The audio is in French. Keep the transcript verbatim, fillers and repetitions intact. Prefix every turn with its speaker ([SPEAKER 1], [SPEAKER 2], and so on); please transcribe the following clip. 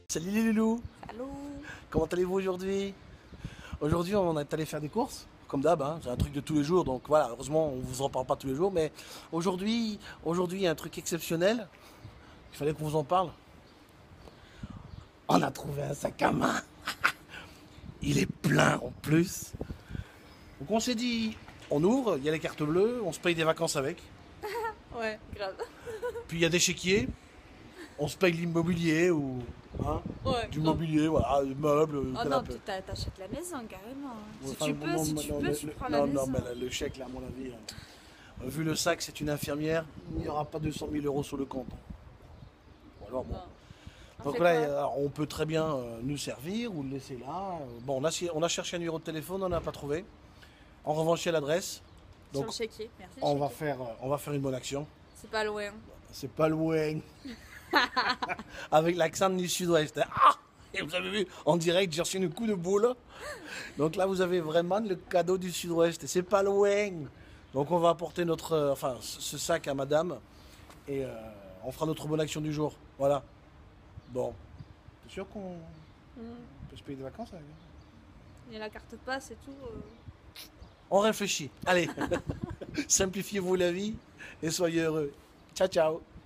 [SPEAKER 1] Salut les loulous,
[SPEAKER 2] Allô.
[SPEAKER 1] comment allez-vous aujourd'hui? Aujourd'hui on est allé faire des courses, comme d'hab, hein, c'est un truc de tous les jours, donc voilà, heureusement on vous en parle pas tous les jours, mais aujourd'hui, aujourd'hui il y a un truc exceptionnel, il fallait qu'on vous en parle. On a trouvé un sac à main, il est plein en plus. Donc on s'est dit, on ouvre, il y a les cartes bleues, on se paye des vacances avec,
[SPEAKER 2] Ouais, grave.
[SPEAKER 1] puis il y a des chéquiers, on se paye l'immobilier ou hein,
[SPEAKER 2] Ouais,
[SPEAKER 1] du
[SPEAKER 2] grave.
[SPEAKER 1] mobilier, voilà, meubles,
[SPEAKER 2] Oh non,
[SPEAKER 1] canapé.
[SPEAKER 2] tu t'a- t'achètes la maison carrément, hein. Si
[SPEAKER 1] Enfin,
[SPEAKER 2] tu
[SPEAKER 1] bon,
[SPEAKER 2] peux,
[SPEAKER 1] non,
[SPEAKER 2] si
[SPEAKER 1] non,
[SPEAKER 2] tu
[SPEAKER 1] non,
[SPEAKER 2] peux,
[SPEAKER 1] le-
[SPEAKER 2] tu
[SPEAKER 1] le-
[SPEAKER 2] prends la
[SPEAKER 1] non,
[SPEAKER 2] maison.
[SPEAKER 1] non, mais le chèque, là, à mon avis, euh, vu le sac, c'est une infirmière, il n'y aura pas deux cent mille euros sur le compte. Ou alors, bon.
[SPEAKER 2] Bon. On
[SPEAKER 1] Donc
[SPEAKER 2] fait
[SPEAKER 1] là,
[SPEAKER 2] quoi?
[SPEAKER 1] euh, on peut très bien euh, nous servir ou le laisser là. Bon, on a, si- on a cherché un numéro de téléphone, on n'a pas trouvé. En revanche, il y a l'adresse.
[SPEAKER 2] Sur
[SPEAKER 1] Donc,
[SPEAKER 2] le chéquier, merci. le
[SPEAKER 1] on va,
[SPEAKER 2] chéquier.
[SPEAKER 1] faire, euh, on va faire une bonne action.
[SPEAKER 2] C'est pas loin.
[SPEAKER 1] C'est pas loin. Avec l'accent du sud-ouest. Ah! Et vous avez vu, en direct, j'ai reçu un coup de boule. Donc là, vous avez vraiment le cadeau du sud-ouest. Et c'est pas loin. Donc on va apporter notre, euh, enfin, ce ce sac à madame. Et euh, on fera notre bonne action du jour. Voilà. Bon. T'es sûr qu'on
[SPEAKER 2] Mm.
[SPEAKER 1] peut se payer des vacances avec?
[SPEAKER 2] Il y a la carte passe et tout. euh.
[SPEAKER 1] On réfléchit. Allez. Simplifiez-vous la vie et soyez heureux. Ciao, ciao.